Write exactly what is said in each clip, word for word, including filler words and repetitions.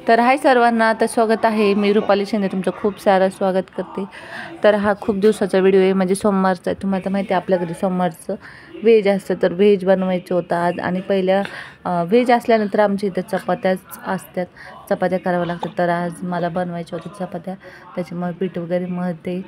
तर हाय सर्वांना, तर स्वागत आहे. मी रुपाली शिंदे तुमचं खूप सारं स्वागत करते. तर हा खूप दिवसाचा व्हिडिओ आहे, म्हणजे सोमवारचा आहे. तुम्हाला माहिती आहे आपल्या घरी सोमवारचं व्हेज असतं, तर व्हेज बनवायचं होतं आज. आणि पहिल्या व्हेज असल्यानंतर आमच्या इथं चपात्याच असतात, चपात्या कराव्या लागतात. तर आज मला बनवायच्या होत्या चपात्या, त्याच्यामुळे पीठ वगैरे मळते.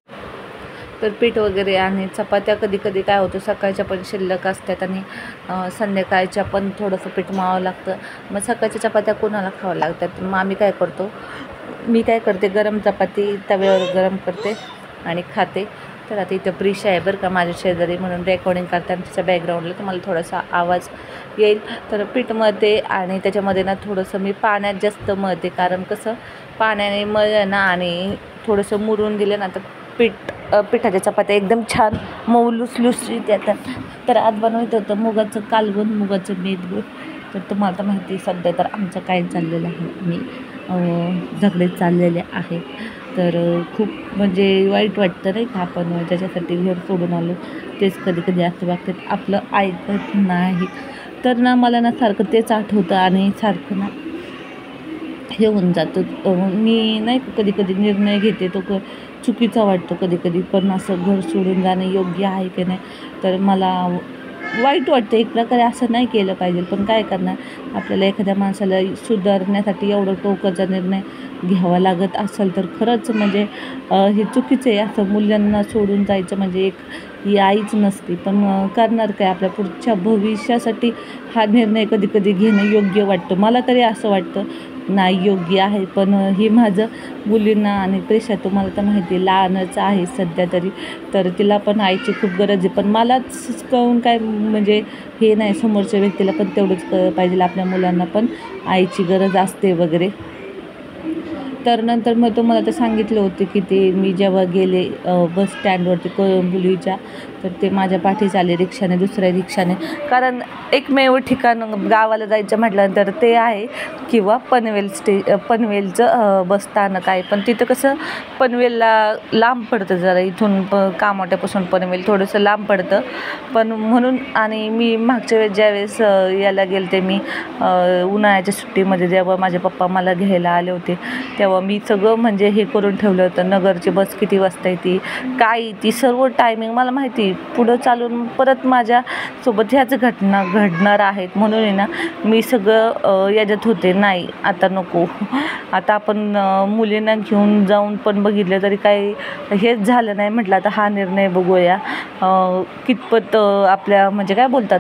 तर पीठ वगैरे आणि चपात्या कधी कधी काय होतं, सकाळच्या पण शिल्लक असतात आणि संध्याकाळच्या पण थोडंसं पीठ मळावं लागतं. मग सकाळच्या चपात्या कोणाला खावं लागतात, मग आम्ही काय करतो, मी काय करते, गरम चपाती तव्यावर गरम करते आणि खाते. तर आता इथं प्रिशा आहे बरं का माझ्या शेजारी, म्हणून रेकॉर्डिंग करताना तिच्या बॅकग्राऊंडला तुम्हाला थोडासा आवाज येईल. तर पीठ मळते आणि त्याच्यामध्ये ना थोडंसं मी पाण्यात जास्त मळते, कारण कसं पाण्याने मळलं ना आणि थोडंसं मुरून दिलं ना तर पीठ पिठाच्या चपात्या एकदम छान मऊ लुसलुसीत येतात. तर आज बनवायचं होतं मुगाचं कालवण, मुगाचं मेदगूळ. तर तुम्हाला तर माहिती आहे सध्या तर आमचं काय चाललेलं आहे, मी झगडे चाललेले आहेत. तर खूप म्हणजे वाईट वाटतं नाही का, आपण ज्याच्यासाठी घर सोडून आलो तेच कधी कधी असं वागतात, आपलं ऐकत नाही. तर ना मला ना सारखं तेच आठवतं आणि सारखं ना हे होऊन जातं. मी नाही कधी कधी निर्णय घेते तो क चुकीचा वाटतो कधी कधी, पण असं घर सोडून जाणं योग्य आहे की नाही, तर मला वाईट वाटतं. एक प्रकारे असं नाही केलं पाहिजे, पण काय करणार, आपल्याला एखाद्या माणसाला सुधारण्यासाठी एवढं टोकाचा निर्णय घ्यावा लागत असेल तर खरंच म्हणजे हे चुकीचं आहे. असं मुलांना सोडून जायचं म्हणजे एक ही आईच नसते, पण करणार काय, आपल्या पुढच्या भविष्यासाठी हा निर्णय कधी कधी घेणं योग्य वाटतं. मला तरी असं वाटतं नाही योग्य आहे, पण हे माझं मुलींना आणि प्रेशा तुम्हाला तर माहिती आहे लहानच आहे सध्या तरी, तर तिला पण आईची खूप गरज आहे. पण मलाच कळून काय म्हणजे हे नाही, समोरच्या व्यक्तीला पण तेवढंच कळलं पाहिजे, आपल्या मुलांना पण आईची गरज असते वगैरे. तर नंतर मग तुम्हाला तर सांगितलं होतं की ते मी जेव्हा गेले बस स्टँडवरती कोळंबुलीच्या, तर ते माझ्या पाठीच आले रिक्षाने, दुसऱ्या रिक्षाने. कारण एकमेव ठिकाण गावाला जायचं म्हटल्यानंतर ते आहे, किंवा पनवेल स्टे पनवेलचं बस स्थानक आहे. पण तिथं कसं पनवेलला लांब पडतं जरा, इथून प कामोट्यापासून पनवेल थोडंसं लांब पडतं. पण म्हणून, आणि मी मागच्या वेळेस ज्यावेळेस याला गेले ते मी उन्हाळ्याच्या सुट्टीमध्ये, जेव्हा माझे पप्पा मला घ्यायला आले होते, तेव्हा मी सगळं म्हणजे हे करून ठेवलं होतं, नगरची बस किती वाजता येते, काय ती सर्व टायमिंग मला माहिती. पुढं चालून परत माझ्यासोबत ह्याच घटना घडणार आहेत, म्हणून आहे ना मी सगळं याच्यात होते, नाही आता नको, आता आपण मुलींना घेऊन जाऊन पण बघितलं तरी काही हेच झालं नाही. म्हटलं आता हा निर्णय बघूया कितपत आपल्या म्हणजे काय बोलतात,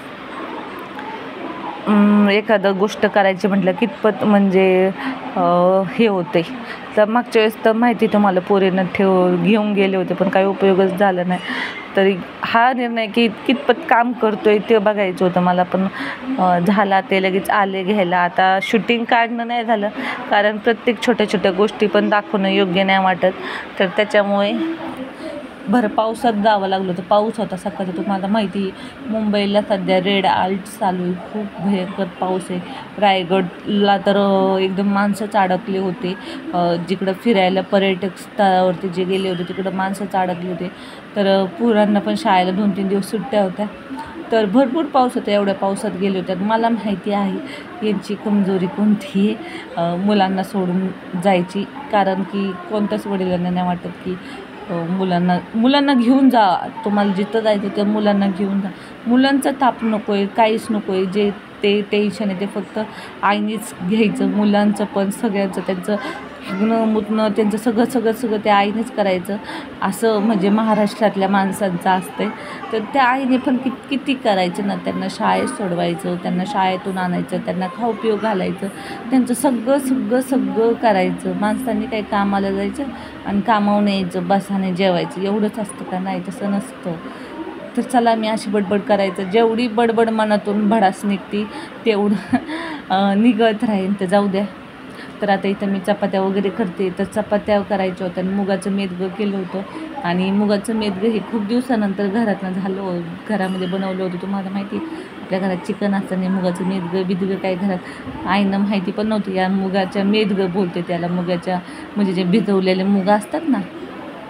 एखादं गोष्ट करायची म्हटलं कितपत म्हणजे हे होते. तर मागच्या वेळेस तर माहिती तुम्हाला पोरीनं ठेव घेऊन गेले होते, पण काही उपयोगच झाला नाही. तरी हा निर्णय की कितपत काम करतो आहे ते बघायचं होतं मला, पण झाला. ते लगेच आले घ्यायला. आता शूटिंग काढणं नाही झालं, कारण प्रत्येक छोट्या छोट्या गोष्टी पण दाखवणं योग्य नाही वाटत. तर त्याच्यामुळे भर पावसात जावं लागलं होतं. पाऊस होता सकाळचा, तुम्हाला माहिती मुंबईला सध्या रेड अलर्ट चालू आहे, खूप भयंकर पाऊस आहे. रायगडला तर एकदम माणसंच अडकले होते, जिकडं फिरायला पर्यटक स्थळावरती जे गेले होते तिकडं माणसंच अडकले होते. तर पोरांना पण शाळेला दोन तीन दिवस सुट्ट्या होत्या, तर भरपूर पाऊस होता. एवढ्या पावसात गेले होते. मला माहिती आहे यांची कमजोरी कोणती आहे, मुलांना सोडून जायची. कारण की कोणत्याच वडिलांना नाही वाटत की मुलांना मुलांना घेऊन जा, तुम्हाला जिथं जायचं त्या मुलांना घेऊन जा. मुलांचा ताप नको आहे, काहीच नको आहे. जे ते टेन्शन आहे ते फक्त आईनेच घ्यायचं, मुलांचं पण सगळ्यांचं, त्यांचं हागणं मुतणं त्यांचं सगळं सगळं सगळं त्या आईनेच करायचं, असं म्हणजे महाराष्ट्रातल्या माणसांचं असतं. तर त्या आईने पण कि किती करायचं ना, त्यांना शाळेत सोडवायचं, त्यांना शाळेतून आणायचं, त्यांना खाऊ पिऊ घालायचं, त्यांचं सगळं सगळं सगळं करायचं. माणसांनी काही कामाला जायचं आणि कामावून यायचं, बसाने जेवायचं, एवढंच असतं का? नाही, तसं नसतं. तर चला, मी अशी बडबड करायचं, जेवढी बडबड मनातून भडास निघती तेवढं निघत राहील, तर जाऊ द्या. तर आता इथं मी चपात्या वगैरे करते, तर चपात्या करायच्या होत्या आणि मुगाचं मेदगं केलं होतं. आणि मुगाचं मेदगं हे खूप दिवसानंतर घरातनं झालं, घरामध्ये बनवलं होतं. तुम्हाला माहिती आपल्या घरात चिकन असताना मुगाचं मेदगं बिदगं काय घरात आईनं माहिती पण नव्हतं. या मुगाच्या मेदगं बोलते त्याला, मुगाच्या म्हणजे जे भिजवलेले मुग असतात ना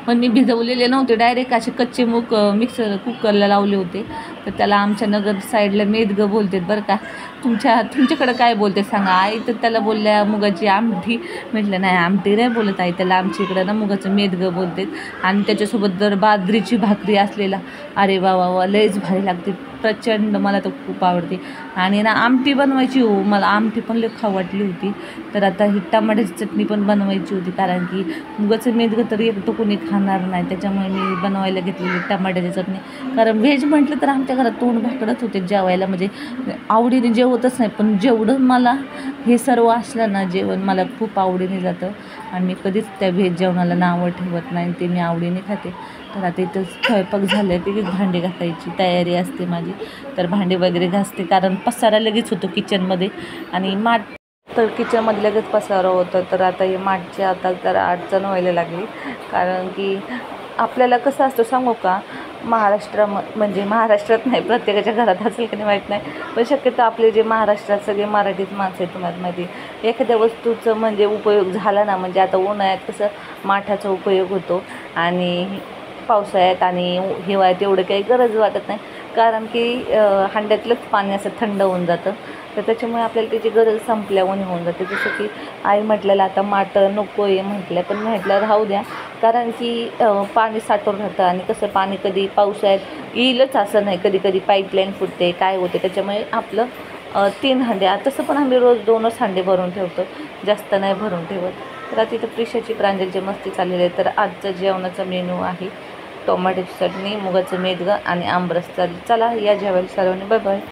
पण मी भिजवलेले नव्हते, डायरेक्ट असे कच्चे मूग मिक्सर कुकरला लावले होते. तर त्याला आमच्या नगर साईडला मेदगं बोलतात बरं का. तुमच्या तुमच्याकडं काय बोलते सांगा. आई तर त्याला बोलल्या मुगाची आमटी. म्हटलं नाही आमटी नाही बोलत आई त्याला, आमच्या इकडं ना मुगाचं मेदगं बोलतात. आणि त्याच्यासोबत जर बाजरीची भाकरी असलेला, अरे वा वा वा लयच भारी लागते प्रचंड, मला तर खूप आवडते. आणि ना आमटी बनवायची हो, मला आमटी पण लय खाऊ वाटली होती. तर आता ही टमाट्याची चटणी पण बनवायची होती, कारण की मुगाचं मेदगं तर एकटं कोणी खाणार नाही, त्याच्यामुळे मी बनवायला घेतलेली टमाट्याची चटणी. कारण व्हेज म्हटलं तर आमच्या घरात तोंड भाकडत होते जेवायला, म्हणजे आवडीने जेवतच नाही. पण जेवढं मला हे सर्व असलं ना जेवण मला खूप आवडीने जातं. आणि मी कधीच त्या व्हेज जेवणाला नावं ठेवत नाही, ते मी आवडीने खाते. तर आता इथं स्वयंपाक झालं की भांडी घासायची तयारी असते माझी. तर भांडी वगैरे घासते, कारण पसारा लगेच होतो किचनमध्ये. आणि माठ तर किचनमध्ये लगेच पसारा होतं. तर आता हे माठची आता जरा अडचण व्हायला लागली, कारण की आपल्याला कसं असतं सांगू का, महाराष्ट्रा म्हणजे महाराष्ट्रात नाही, प्रत्येकाच्या घरात असेल की नाही माहीत नाही, पण शक्यतो आपले जे महाराष्ट्रात सगळे मराठीच माणसं आहेत. तुम्हाला माहिती एखाद्या वस्तूचं म्हणजे उपयोग झाला ना, म्हणजे आता उन्हाळ्यात कसं माठाचा उपयोग होतो, आणि पावसाळ्यात आणि हिवाळ्यात एवढं काही गरज वाटत नाही, कारण की हांड्यातलंच पाणी असं थंड होऊन जातं. तर त्याच्यामुळे आपल्याला त्याची गरज संपल्याहून होऊन जाते. जसं की आई म्हटलेलं आता माठ नको आहे म्हटलं, पण म्हटलं राहू द्या, कारण की पाणी साठून राहतं. आणि कसं पाणी कधी पावसाळ्यात येईलच असं नाही, कधी कधी पाईपलाईन फुटते काय होते, त्याच्यामुळे आपलं तीन हांडे, तसं पण आम्ही रोज दोनच हांडे भरून ठेवतो, जास्त नाही भरून ठेवत. तर आता तिथं प्रिशाची प्रांजलची मस्ती चाललेली आहे. तर आजचं जेवणाचा मेनू आहे टोमॅटोची चटणी, मुगाचं मेदगं आणि आमरस. चला या जेवायला सर्वांनी, बाय बाय.